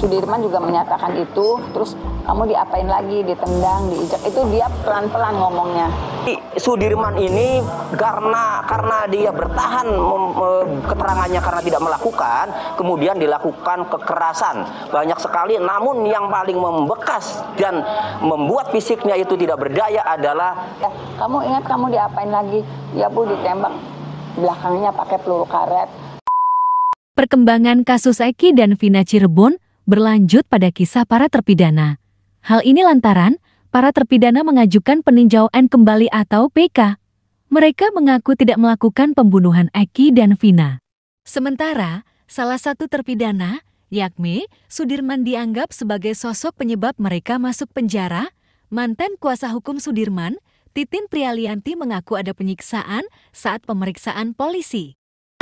Sudirman juga menyatakan itu, terus kamu diapain lagi, ditendang, diinjak, itu dia pelan-pelan ngomongnya. Sudirman ini karena dia bertahan keterangannya karena tidak melakukan, kemudian dilakukan kekerasan banyak sekali. Namun yang paling membekas dan membuat fisiknya itu tidak berdaya adalah kamu ingat kamu diapain lagi? Ya Bu, ditembak belakangnya pakai peluru karet. Perkembangan kasus Eki dan Vina Cirebon berlanjut pada kisah para terpidana. Hal ini lantaran para terpidana mengajukan peninjauan kembali atau PK. Mereka mengaku tidak melakukan pembunuhan Eki dan Vina. Sementara, salah satu terpidana, yakni Sudirman, dianggap sebagai sosok penyebab mereka masuk penjara. Mantan kuasa hukum Sudirman, Titin Prialianti, mengaku ada penyiksaan saat pemeriksaan polisi.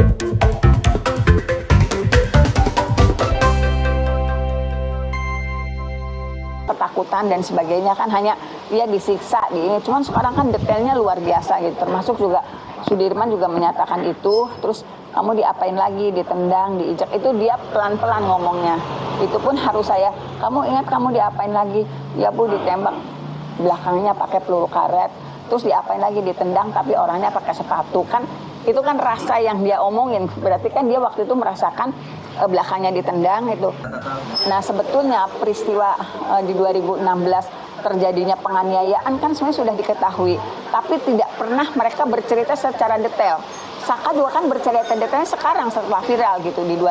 Ketakutan dan sebagainya kan hanya dia disiksa di ini, cuman sekarang kan detailnya luar biasa gitu, termasuk juga Sudirman juga menyatakan itu, terus kamu diapain lagi, ditendang, diinjak, itu dia pelan-pelan ngomongnya. Itu pun harus saya, kamu ingat kamu diapain lagi? Ya Bu, ditembak belakangnya pakai peluru karet, terus diapain lagi, ditendang tapi orangnya pakai sepatu. Kan itu kan rasa yang dia omongin, berarti kan dia waktu itu merasakan belakangnya ditendang itu. Nah sebetulnya peristiwa di 2016 terjadinya penganiayaan kan sebenarnya sudah diketahui, tapi tidak pernah mereka bercerita secara detail. Saka juga kan bercerita detailnya sekarang setelah viral gitu di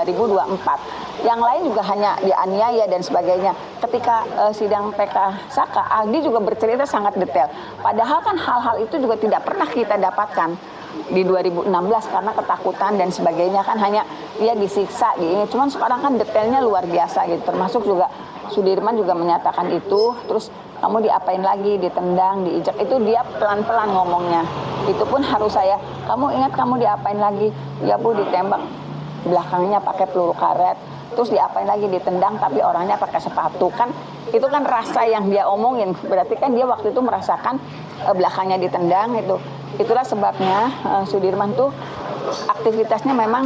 2024. Yang lain juga hanya dianiaya dan sebagainya. Ketika sidang PK Saka, Aldi juga bercerita sangat detail. Padahal kan hal-hal itu juga tidak pernah kita dapatkan di 2016 karena ketakutan dan sebagainya kan hanya dia disiksa di ini. Cuman sekarang kan detailnya luar biasa gitu, termasuk juga Sudirman juga menyatakan itu, terus kamu diapain lagi, ditendang, diinjak, itu dia pelan-pelan ngomongnya. Itu pun harus saya, kamu ingat kamu diapain lagi? Ya Bu, ditembak belakangnya pakai peluru karet, terus diapain lagi, ditendang tapi orangnya pakai sepatu. Kan itu kan rasa yang dia omongin, berarti kan dia waktu itu merasakan belakangnya ditendang itu. Itulah sebabnya Sudirman tuh aktivitasnya memang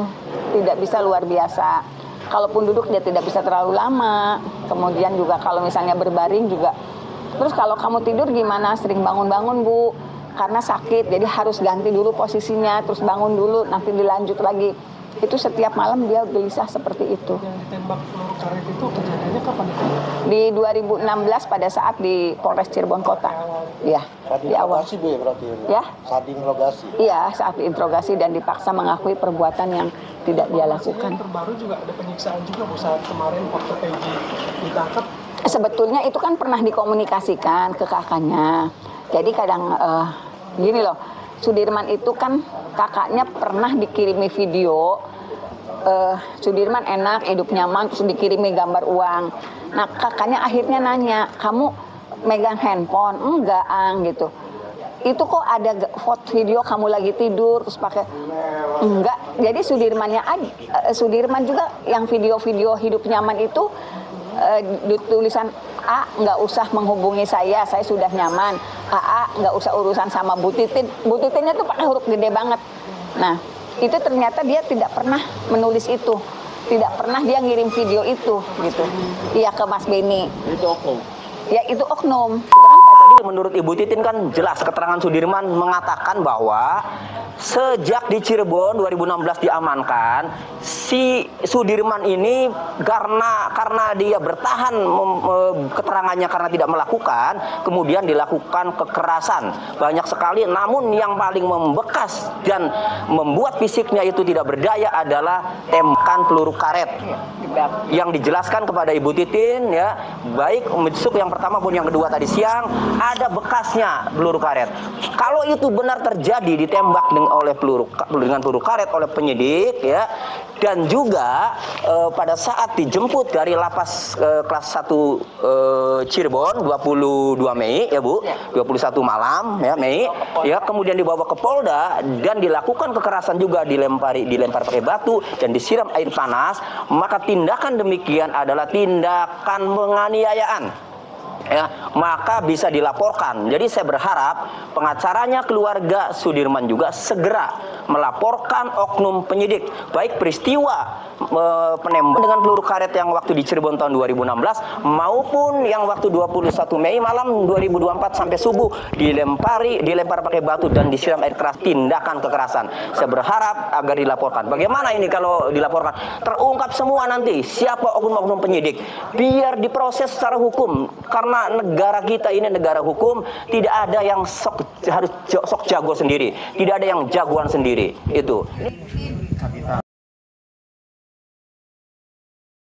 tidak bisa luar biasa. Kalaupun duduk dia tidak bisa terlalu lama. Kemudian juga kalau misalnya berbaring juga. Terus kalau kamu tidur gimana? Sering bangun-bangun Bu, karena sakit. Jadi harus ganti dulu posisinya, terus bangun dulu, nanti dilanjut lagi. Itu setiap malam dia gelisah seperti itu. Yang ditembak peluru karet itu kejadiannya kapan? Di 2016 pada saat di Polres Cirebon Kota. Iya. Saat diinterogasi Bu ya berarti? Ya. Saat diinterogasi? Iya, saat diinterogasi dan dipaksa mengakui perbuatan yang tidak dia lakukan. Yang terbaru juga ada penyiksaan juga Bu saat kemarin waktu Peggy ditangkap. Sebetulnya itu kan pernah dikomunikasikan ke kakaknya. Jadi kadang gini loh, Sudirman itu kan kakaknya pernah dikirimi video, Sudirman enak, hidup nyaman, terus dikirimi gambar uang. Nah kakaknya akhirnya nanya, kamu megang handphone? Enggak, Ang, gitu. Itu kok ada foto video kamu lagi tidur, terus pakai, enggak. Jadi Sudirman juga yang video-video hidup nyaman itu, tulisan A, nggak usah menghubungi saya sudah nyaman. AA, nggak usah urusan sama Bu Titin. Bu Titinnya tuh pakai huruf gede banget. Nah, itu ternyata dia tidak pernah menulis itu. Tidak pernah dia ngirim video itu, gitu. Iya, ke Mas Beni. Itu oknum? Ya, itu oknum. Tadi menurut Ibu Titin kan jelas keterangan Sudirman mengatakan bahwa sejak di Cirebon 2016 diamankan, si Sudirman ini karena dia bertahan keterangannya karena tidak melakukan, kemudian dilakukan kekerasan banyak sekali. Namun yang paling membekas dan membuat fisiknya itu tidak berdaya adalah tembakan peluru karet yang dijelaskan kepada Ibu Titin, ya, baik besuk yang pertama pun yang kedua tadi siang ada bekasnya peluru karet. Kalau itu benar terjadi ditembak dengan peluru karet oleh penyidik, ya, dan juga pada saat dijemput dari lapas kelas 1 Cirebon 22 Mei ya Bu, 21 malam ya Mei, ya, kemudian dibawa ke Polda dan dilakukan kekerasan juga, dilempar pakai batu dan disiram air panas, maka tindakan demikian adalah tindakan penganiayaan. ya, maka bisa dilaporkan. Jadi saya berharap pengacaranya keluarga Sudirman juga segera melaporkan oknum penyidik, baik peristiwa penembakan dengan peluru karet yang waktu di Cirebon tahun 2016 maupun yang waktu 21 Mei malam 2024 sampai subuh dilempar pakai batu dan disiram air keras, tindakan kekerasan. Saya berharap agar dilaporkan. Bagaimana ini kalau dilaporkan? Terungkap semua nanti siapa oknum-oknum penyidik, biar diproses secara hukum, karena negara kita ini negara hukum, tidak ada yang harus sok jago sendiri, tidak ada yang jagoan sendiri itu.